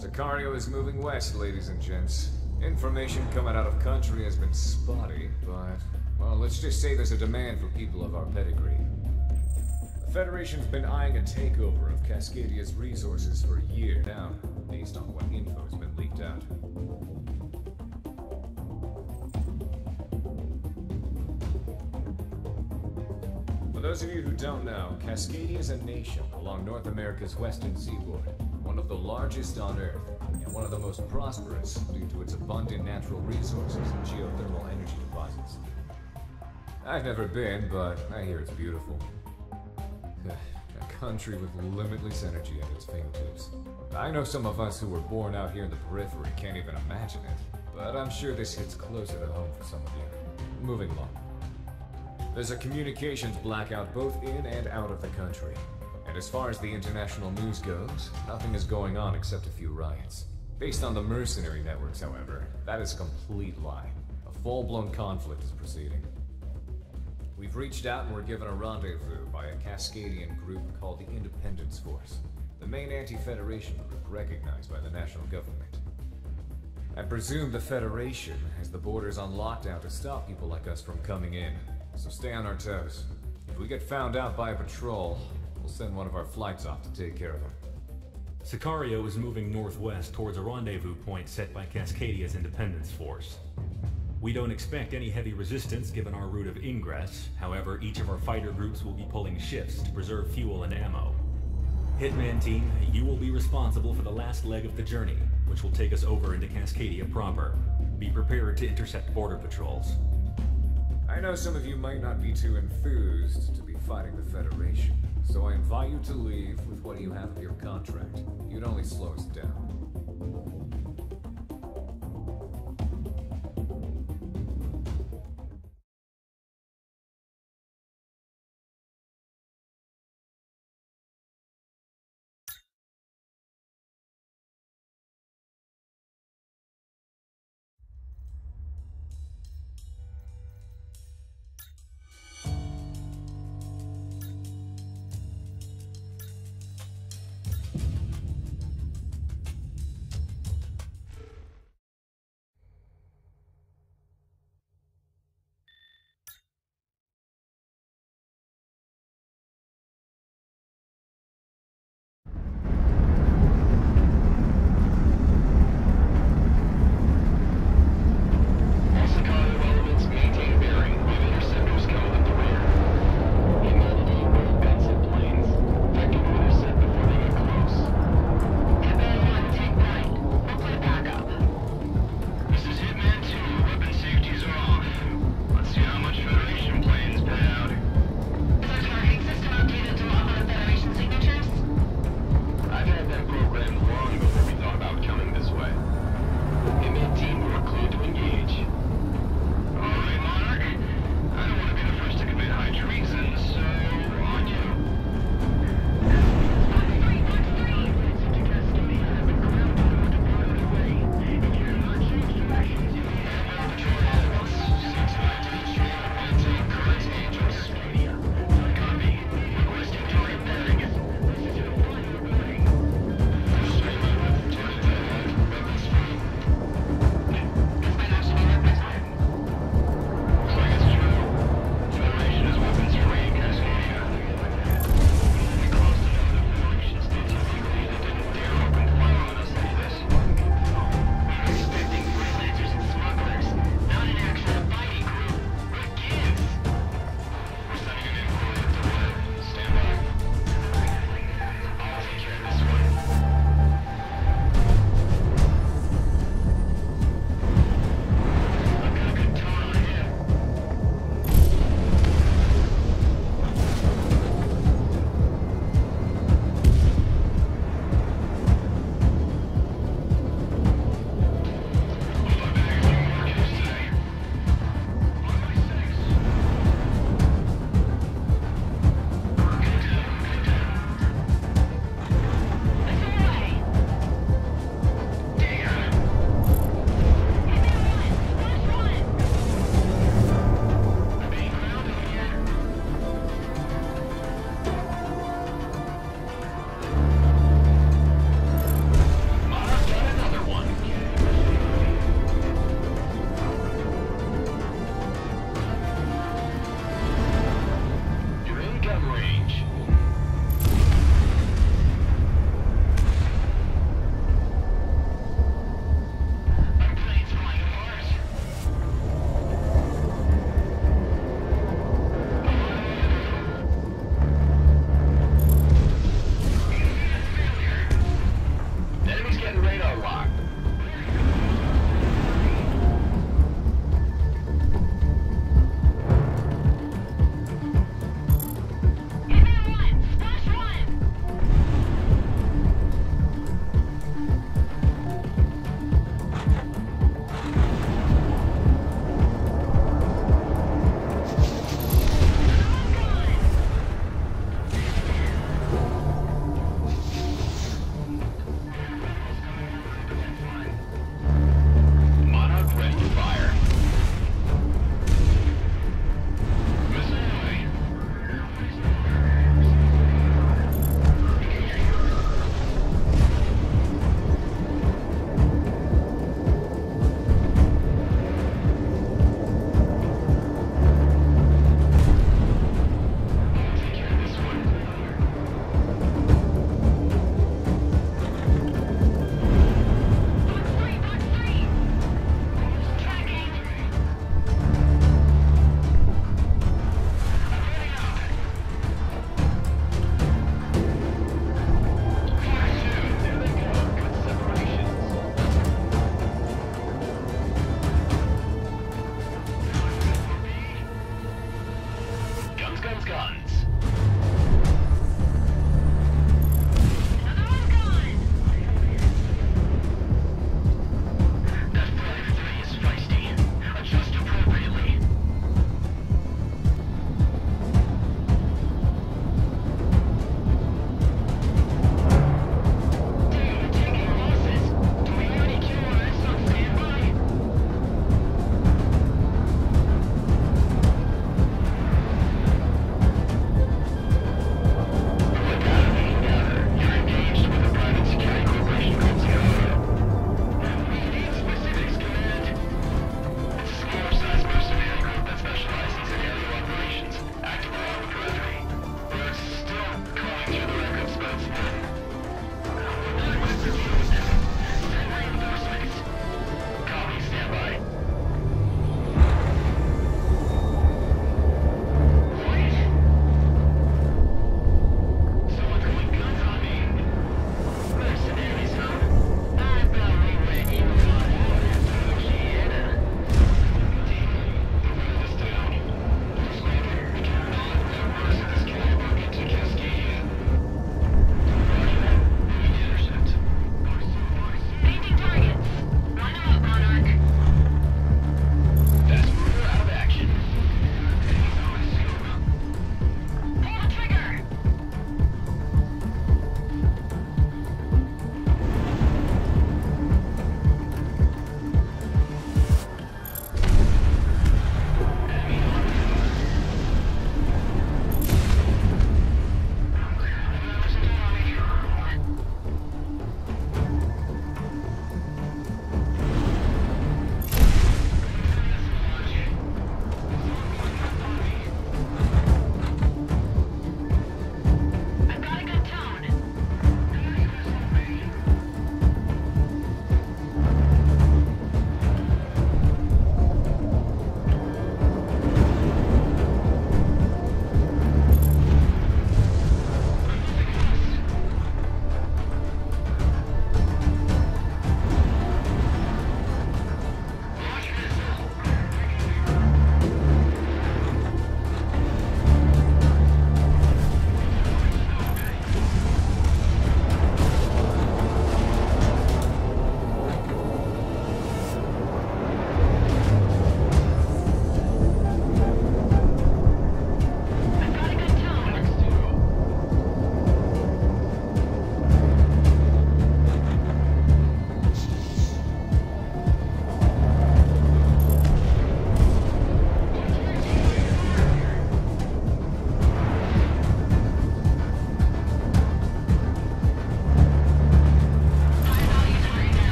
Sicario is moving west, ladies and gents. Information coming out of country has been spotty, but, well, let's just say there's a demand for people of our pedigree. The Federation's been eyeing a takeover of Cascadia's resources for a year now, based on what info has been leaked out. For those of you who don't know, Cascadia is a nation along North America's western seaboard, one of the largest on Earth, and one of the most prosperous due to its abundant natural resources and geothermal energy deposits. I've never been, but I hear it's beautiful. A country with limitless energy at its fingertips. I know some of us who were born out here in the periphery can't even imagine it, but I'm sure this hits closer to home for some of you. Moving along. There's a communications blackout both in and out of the country. And as far as the international news goes, nothing is going on except a few riots. Based on the mercenary networks, however, that is a complete lie. A full-blown conflict is proceeding. We've reached out and were given a rendezvous by a Cascadian group called the Independence Force, the main anti-Federation group recognized by the national government. I presume the Federation has the borders on lockdown to stop people like us from coming in, so stay on our toes. If we get found out by a patrol, we'll send one of our flights off to take care of them. Sicario is moving northwest towards a rendezvous point set by Cascadia's Independence Force. We don't expect any heavy resistance given our route of ingress. However, each of our fighter groups will be pulling shifts to preserve fuel and ammo. Hitman team, you will be responsible for the last leg of the journey, which will take us over into Cascadia proper. Be prepared to intercept border patrols. I know some of you might not be too enthused to be fighting the Federation, so I invite you to leave with what you have of your contract. You'd only slow us down.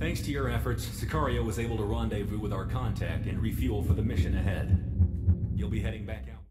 Thanks to your efforts, Sicario was able to rendezvous with our contact and refuel for the mission ahead. You'll be heading back out.